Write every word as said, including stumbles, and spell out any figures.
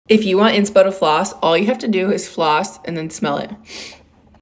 If you want inspo to floss, all you have to do is floss and then smell it.